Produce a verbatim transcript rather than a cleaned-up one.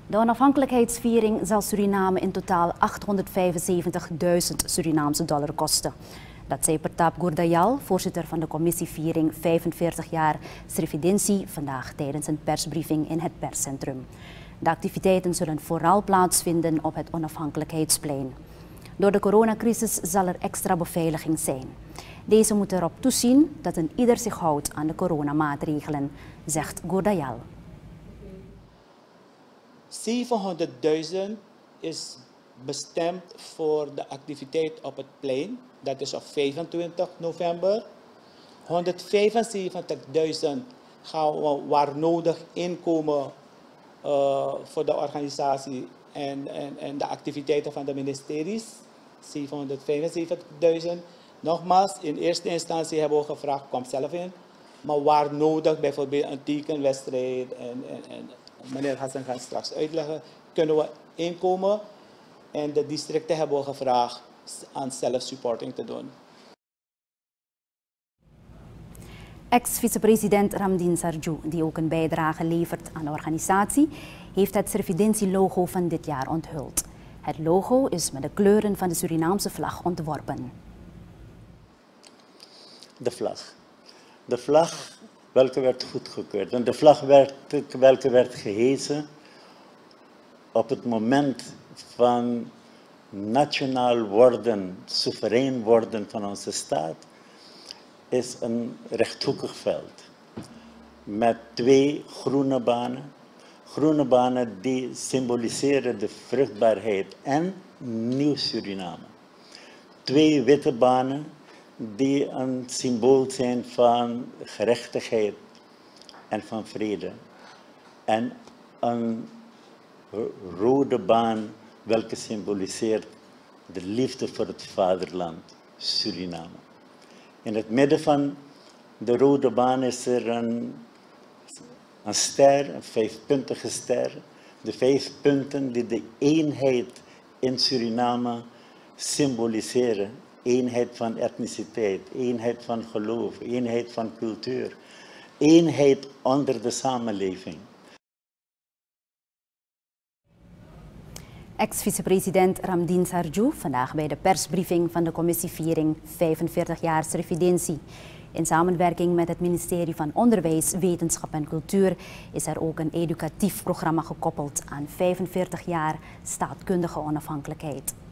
De onafhankelijkheidsviering zal Suriname in totaal achthonderdvijfenzeventigduizend Surinaamse dollar kosten. Dat zei Pertaap Goerdayal, voorzitter van de commissieviering vijfenveertig jaar Srividensi, vandaag tijdens een persbriefing in het perscentrum. De activiteiten zullen vooral plaatsvinden op het onafhankelijkheidsplein. Door de coronacrisis zal er extra beveiliging zijn. Deze moet erop toezien dat een ieder zich houdt aan de coronamaatregelen, zegt Goerdayal. zevenhonderdduizend is bestemd voor de activiteit op het plein. Dat is op vijfentwintig november. honderdvijfenzeventigduizend gaan we waar nodig inkomen uh, voor de organisatie en, en, en de activiteiten van de ministeries. zevenhonderdvijfenzeventigduizend. Nogmaals, in eerste instantie hebben we gevraagd, kom zelf in. Maar waar nodig, bijvoorbeeld een tekenwedstrijd, en, en, en meneer Hassan gaat straks uitleggen, kunnen we inkomen. En de districten hebben we gevraagd aan zelfsupporting te doen. Ex-vicepresident Ramdien Sarju, die ook een bijdrage levert aan de organisatie, heeft het Srividensi-logo van dit jaar onthuld. Het logo is met de kleuren van de Surinaamse vlag ontworpen. De vlag. De vlag welke werd goedgekeurd. En de vlag werd, welke werd gehesen op het moment van nationaal worden, soeverein worden van onze staat, is een rechthoekig veld met twee groene banen. Groene banen die symboliseren de vruchtbaarheid en nieuw Suriname. Twee witte banen die een symbool zijn van gerechtigheid en van vrede. En een rode baan welke symboliseert de liefde voor het vaderland, Suriname. In het midden van de rode baan is er een, een ster, een vijfpuntige ster. De vijf punten die de eenheid in Suriname symboliseren. Eenheid van etniciteit, eenheid van geloof, eenheid van cultuur. Eenheid onder de samenleving. Ex-vicepresident Ramdien Sarju, vandaag bij de persbriefing van de commissieviering vijfenveertig jaar Srividensi. In samenwerking met het ministerie van Onderwijs, Wetenschap en Cultuur is er ook een educatief programma gekoppeld aan vijfenveertig jaar staatkundige onafhankelijkheid.